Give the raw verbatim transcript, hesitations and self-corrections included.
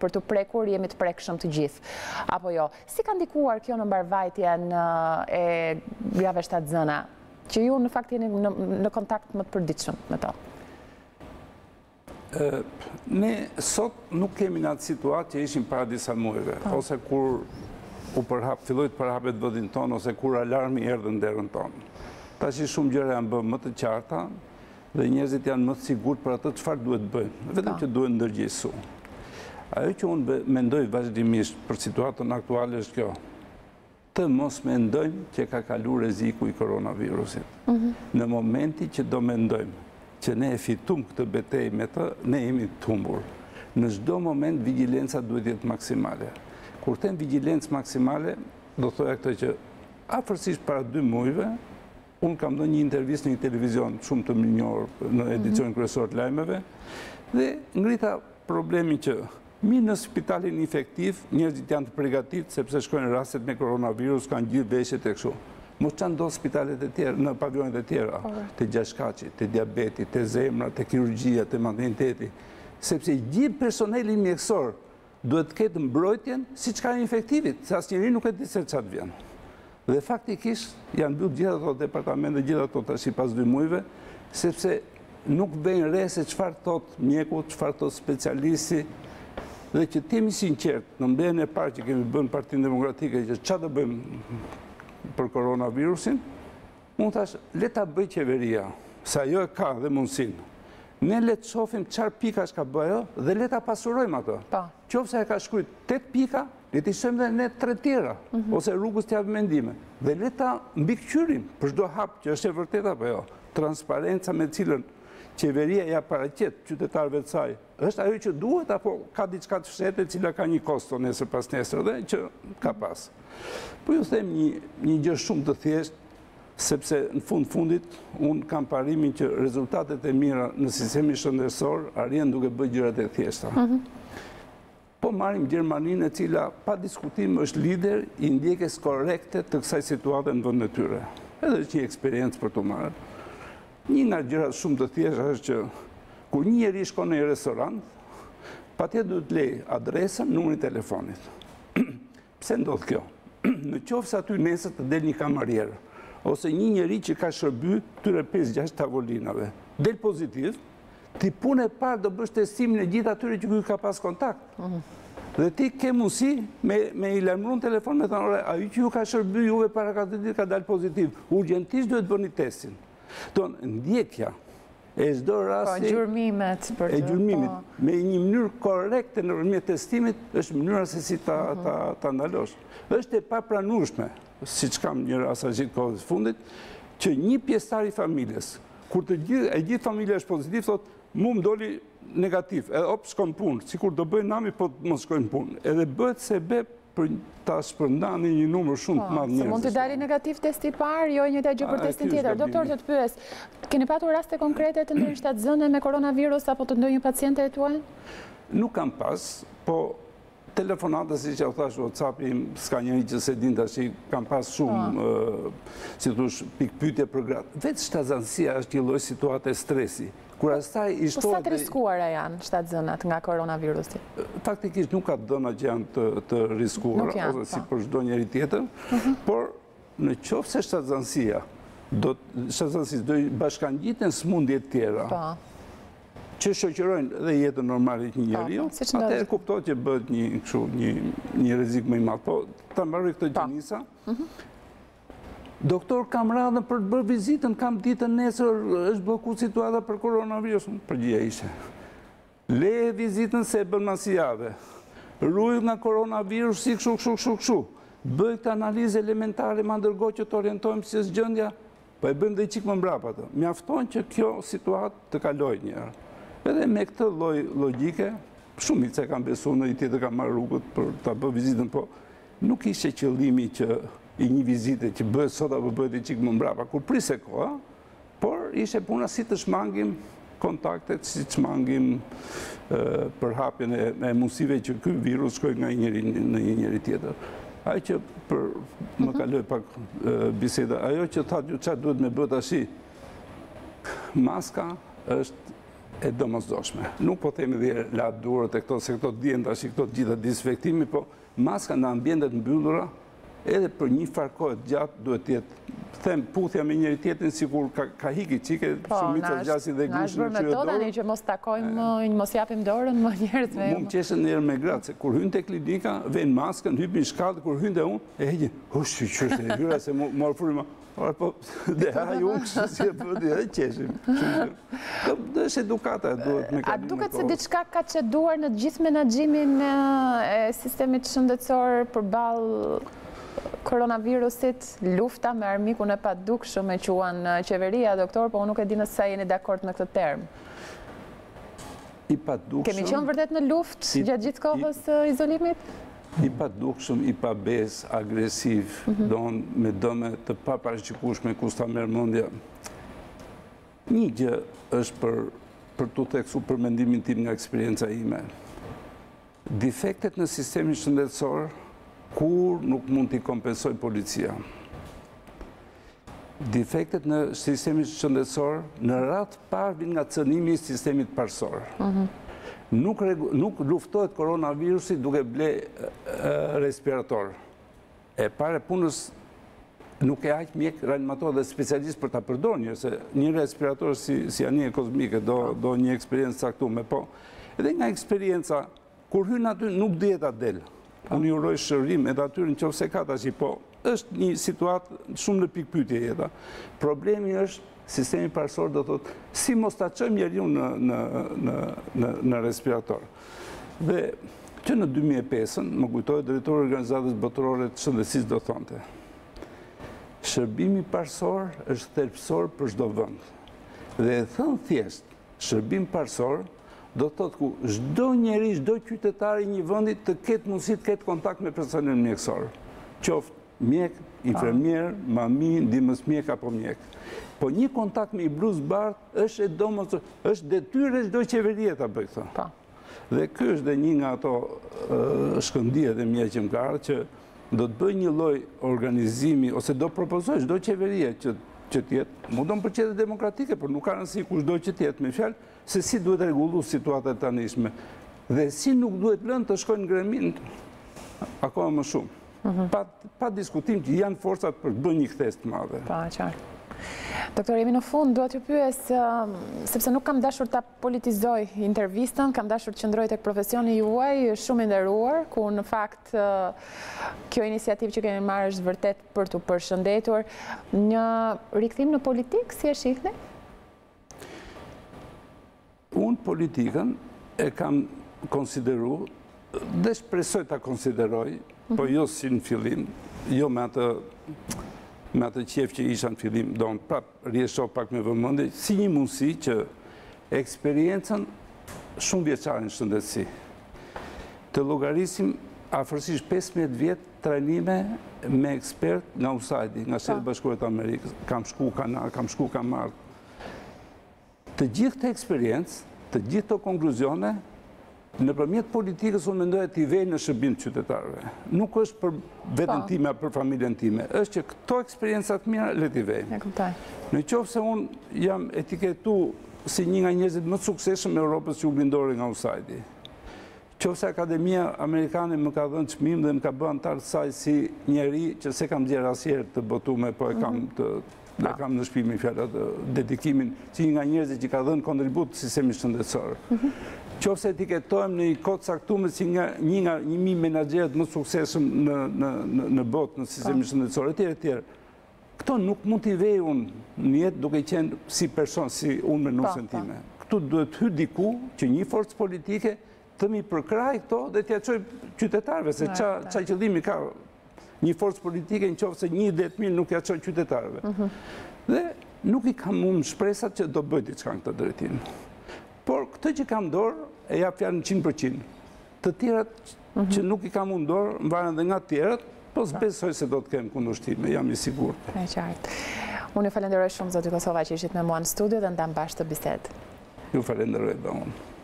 për të prekur, jemi të prekshëm të gjithë. Apo jo, si ka ndikuar kjo në mbarvajtjen e grave shtatë zëna, që ju në fakt jeni në kontakt më të përditshëm me to? Ne sot nuk kemi në atë situatë që ishim para disa muajve, ose kur u përhap, filloj të përhapet vëndin tonë, ose kur alarmi erdhë në derën tonë. Ta që shumë gjëra janë bërë më të qarta, dhe njerëzit janë më të sigurt për atë çfarë duhet bëjnë, vetëm që duhet ndërgjegjësu. Ajo që unë mendoj vazhdimisht për situatën aktuale është kjo, të mos mendojmë që ka kaluar rreziku i koronavirusit. Në momenti që do mendojmë që ne e fitum këtë betejë me të, ne jemi të humbur. Në çdo moment vigjilenca duhet jetë maksimale. Kur them vigjilencë maksimale, do thoya këtë që afërsisht para dy muajve, unë kam dhënë një intervistë në një televizion shumë të mirë në edicionin kryesor të lajmeve dhe ngrita problemin që mi në spitalin infektiv njerëzit janë të përgatitur sepse shkojnë rastet me koronavirus, kanë gjithë veshjet e kështu. Mos çan do spitalet e tjera, në pavionet e tjera, te gjashkaçi, te diabeti, te zemra, te kirurgjia, te materniteti, sepse gjithë personeli mjekësor duhet të ketë mbrojtjen siç ka infektivit, se asnjëri nuk e di se çfarë vjen. Dhe faktikisht janë mbyllur gjithë ato departamente, gjithë ato tash pas dy muajve, sepse nuk vënë re se çfarë thot mjeku, çfarë thot specialisti, dhe që të jemi sinqert, në mbledhjen e parë që kemi bënë Partinë Demokratike që çfarë do bëjmë për koronavirusin, unë thash le ta bëj qeveria, se ajo e ka dhe mundsinë. Ne le të shohim çfarë pikash ka bëjë dhe le ta pasurojmë ato. Qofse e ka shkruar tetë pika, le të shojmë dhe ne tre tjera, ose rrugës të japim mendime. Dhe le ta mbikëqyrim për çdo hap që është e vërtetë apo jo. Transparenca me cilën qeveria ja paraqet qytetarëve të saj, është ajo që duhet apo ka diçka të fshehtë e cila ka një kosto nesër pas nesër dhe që ka pas. Po ju them një një gjë shumë të thjeshtë, sepse në fund fundit unë kam parimin që rezultatet e mira në sistemin shëndetësor arrin duke bërë gjërat e thjeshta. Po marrim Gjermaninë e cila pa diskutim është lider i ndjekjes korrekte të kësaj situate në vendin e tyre. Edhe është një eksperiencë për të marrë. Një nga gjërat shumë të thjeshta është që kur një njeri shkon në një restorant, patjetër duhet të lejë adresën, numrin e telefonit. Pse ndodh kjo? Në qoftë se aty nesër të del një kamarier ose një njeri që ka shërby tyre pesë gjashtë tavolinave, del pozitiv, ti punë e parë do bësh testimin e gjithë atyre që ky ka pas kontakt. Dhe ti ke mundësi me, me i lajmëruar në telefon me thënë, ore, ai që ju ka shërby juve para katër ditë ka dalë pozitiv, urgjentisht duhet bëni testin. Don ndjekja e çdo rasti, po gjurmimet për e gjurmimit me një mënyrë korrekte nëpërmjet testimit është mënyra se si ta ta, ta ndalosh. Është e papranueshme, siç kam një asajit kohës fundit, që një pjesëtar i familjes, kur të gjithë e gjithë familja është pozitiv, thotë mu më doli negativ, edhe op shkon punë, sikur do bëjnë nami po mos shkojnë punë. Edhe bëhet sebeb për ta shpërndani një numër shumë të madh njerëzish. Se mund të dali negativ testi i parë, jo një gjë për testin tjetër. Doktor, të të pyes, keni patur raste konkrete të ndonjë shtatzëne me koronavirus apo të ndonjë paciente tuaj? Nuk kam pas, po telefonata, si që u thash, WhatsApp im, s'ka njëri që se din tash, kam pas shumë, si thush, pikpyetje për gratë. Vetë shtatzënësia është një lloj situate stresi. Kur asaj i shtohet... Po sa të riskuara janë shtatzënat nga koronavirusi? Faktikisht nuk ka dhëna që janë të, të riskuara, ose si për çdo njeri tjetër, por në qoftë se shtatzënësia do shtatzënësisë do bashkangjiten sëmundje të tjera, që shoqërojnë dhe jetën normale të një njeriu, atëherë kuptohet që bëhet një kështu një një rrezik më i madh. Po ta mbaroj këtë gjinisa. Doktor, kam radhën për të bërë vizitën, kam ditën nesër, është bllokuar situata për koronavirusin. Përgjigja ishte: leje vizitën se e bën mas jave. Ruaj nga koronavirusi kështu kështu kështu kështu. Bëj këtë analizë elementare ma ndërkohë që të orientojmë si është gjendja, po e bëjmë dhe i çik më mbrapa atë. Mjafton që kjo situatë të kalojë një herë. Edhe me këtë lloj logjike, shumica se kanë besuar në një tjetër ka marrë rrugët për ta bërë vizitën, po nuk ishte qëllimi që i një vizite që bëhet sot apo bëhet i çik më mbrapa, kur priste koha, por ishte puna si të shmangim kontaktet, si të shmangim për hapjen e, e mundësive që ky virus shkojë nga një njeri në një njeri tjetër. Ajo që për më kaloj pak biseda, ajo që thatë ju çfarë duhet me bë tash, maska është e domosdoshme. Nuk po themi dhe la durët e këto, se këto dihen tash këto gjitha disinfektimi, po maska në ambientet mbyllura, edhe për një farë gjatë duhet tjetë, them puthja me njëri tjetrin sikur ka, ka hiki qike, shumica zgjasin dhe gushin në qyre dorë. Po, në që mos takojmë, mos japim dorën më njerëzve. Mu më qeshen njerë me gratë, se kur hynë të klinika, vejnë maskën, hypin shkallë, kur hynë dhe unë, e hegjë, hush, qështë e hyra, se morë furima, po, dhe haj unë kështë si e përdi, dhe qeshim. Dhe është edukata, duhet me A duket se diçka ka qeduar në gjithë menaxhimin e sistemit shëndetësor përballë koronavirusit, lufta me armikun e padukshëm e quan qeveria, doktor, po unë nuk e di nëse jeni dakord me këtë term. I padukshëm... Kemi qenë vërtet në luftë gjatë gjithë kohës izolimit? I padukshëm, i pabes, agresiv, donë me dëme të paparaqikueshme kus ta merr mendja. Një gjë është për për tu theksu për mendimin tim nga eksperienca ime. Defektet në sistemin shëndetësor kur nuk mund t'i kompensoj policia. Defektet në sistemin shëndetësor në radhë parë vijnë nga cënimi i sistemit parsor. Nuk, nuk luftohet koronavirusi duke ble uh, respirator. E pare punës nuk e aq mjek, reanimator dhe specialist për ta përdorur një, se një respirator si, si anije kozmike do, do një eksperiencë caktuar, po edhe nga eksperienca, kur hyn aty nuk dihet atë del. Unë ju uroj shërim edhe atyre në qoftë se ka tash, po është një situatë shumë në pikpyetje jeta. Problemi është sistemi parsor do thotë si mos ta çojmë njeriu në në në në në respirator. Dhe që në dy mijë e pesë më kujtohet drejtori i Organizatës Botërore të Shëndetësisë do thonte: shërbimi parsor është thelbësor për çdo vend. Dhe e thon thjesht, shërbim parsor do të thotë ku çdo njeri, çdo qytetar i një vendi të ketë mundësi të ketë kontakt me personel mjekësor. Qoftë mjek, infermier, mami, ndihmës mjek apo mjek. Po një kontakt me i bluzë bardhë është e domosdoshme, është detyrë e çdo qeverie ta bëjë këtë. Dhe ky është dhe një nga ato uh, shkëndije dhe mjekëmtar që do të bëjë një lloj organizimi ose do propozoj çdo qeverie që që të jetë, mundon për qytet demokratike, por nuk ka rëndësi kushdo që të jetë, me fjalë se si duhet rregulluar situata e tanishme dhe si nuk duhet lënë të shkojnë ngremin akoma më shumë. Pa, pa diskutim që janë forcat për të bërë një kthes të madhe. Pa, qartë. Doktor, jemi në fund, duhet t'ju pyes, sepse nuk kam dashur ta politizoj intervistën, kam dashur të qëndroj tek profesioni juaj, shumë i nderuar, ku në fakt kjo iniciativë që kemi marrë është vërtet për t'u përshëndetur. Një rikthim në politikë, si e shihni? Unë politikën e kam konsideru dhe shpresoj ta konsideroj, po jo si në fillim, jo me atë me atë qef që isha në fillim, do në prap rjesho pak me vëmendje, si një mundësi që eksperiencën shumë vjeçare në shëndetësi. Të llogarisim afërsisht pesëmbëdhjetë vjet trajnime me ekspert nga U S A I D, nga Shtetet Bashkuara të Amerikës, kam shku Kanada, kam shku kam marrë. Të gjithë të eksperiencë, të gjithë të konkluzione, nëpërmjet politikës unë mendoj t'i vej në shërbim të qytetarëve. Nuk është për veten time, për familjen time, është që këto eksperienca të mira le t'i vej. Në qoftë se unë jam etiketu si një nga njerëzit më të suksesshëm e Europës që u blindori nga U S A I D. Qoftë se Akademia Amerikane më ka dhënë çmim dhe më ka bërë antar të saj si njeri që se kam gjerë asnjëherë të botuar, po e kam të dhe kam në shtëpi me fjalë dedikimin si një nga njerëzit që ka dhënë kontribut të sistemit shëndetësor. Qofse etiketohem në një kohë caktuar si nga një nga një mijë menaxherët më suksesshëm në në në në botë në sistemin shëndetësor etj etj. Këto nuk mund t'i vej unë në jetë duke qenë si person, si unë me nusën time. Këtu duhet hy diku që një forcë politike të mi përkraj këto dhe t'ia çoj qytetarëve, se ça ça qëllimi ka një forcë politike në qoftë se një ide të mirë nuk ja çoj qytetarëve. Dhe nuk i kam unë shpresat që do bëj diçka në këtë drejtim. Por këtë që kam dorë e jap fjalën njëqind përqind. Të tjerat që nuk i kam unë dorë, mbaren dhe nga të tjerat, po s'besoj se do të kem kundërshtime, jam i sigurt. E qartë. Unë ju falenderoj shumë zoti Kosova që ishit me mua në studio dhe ndam bashkë të bisedë. Ju falenderoj dhe unë.